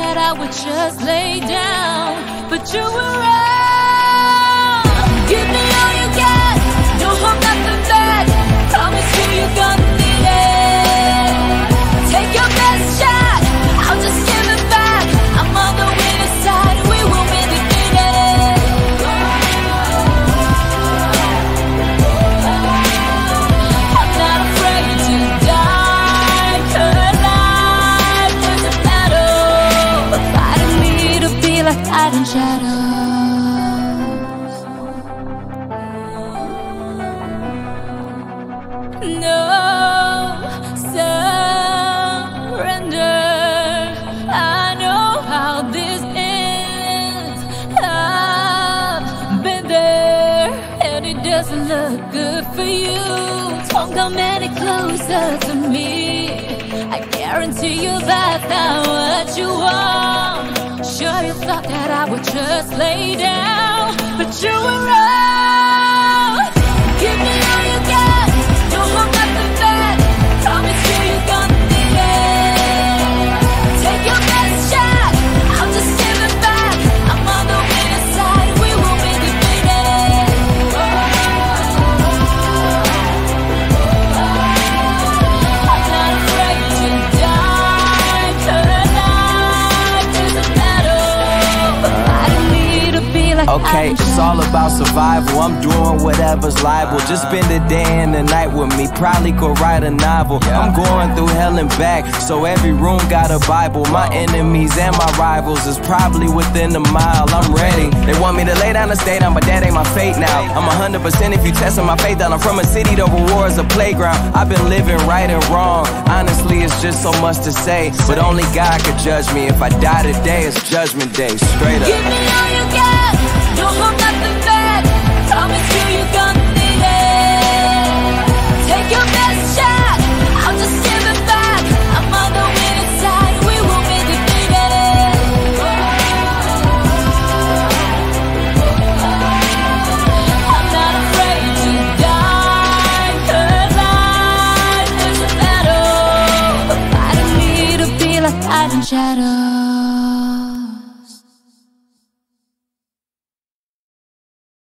that I would just lay down, but you were wrong. Give me all you got, don't hold nothing back. Promise you you're gonna need it. Take your best shot, I'll just give it back. I'm on the winning side, we will be defeated. I'm not afraid to die, 'cause life is a battle, fighting me to be like hiding shadows. No surrender. I know how this ends. I've been there, and it doesn't look good for you. Don't come any closer to me. I guarantee you that's not what you want. Sure, you thought that I would just lay down, but you were wrong. Give me all you got, don't hold nothing back. Promise you you're gonna need it. Take your best shot, I'll just give it back. I'm on the winning side, we will be defeated. I'm not afraid to die, 'cause life is a battle, fighting me to be like Okay, it's all about survival. I'm doing whatever's liable. Just spend the day and the night with me. Probably could write a novel. I'm going through hell and back, so every room got a Bible. My enemies and my rivals is probably within a mile. I'm ready. They want me to lay down and stay down, but that ain't my fate now. I'm 100% if you testing my faith down. I'm from a city, the reward's a playground. I've been living right and wrong. Honestly, it's just so much to say, but only God could judge me. If I die today, it's judgment day. Straight up. Give me all you got, don't hold nothing back. Promise you you're gonna need it. Take your best shot, I'll just give it back. I'm on the winning side, we will be defeated. I'm not afraid to die, 'cause life is a battle, fighting me to be like hiding shadows.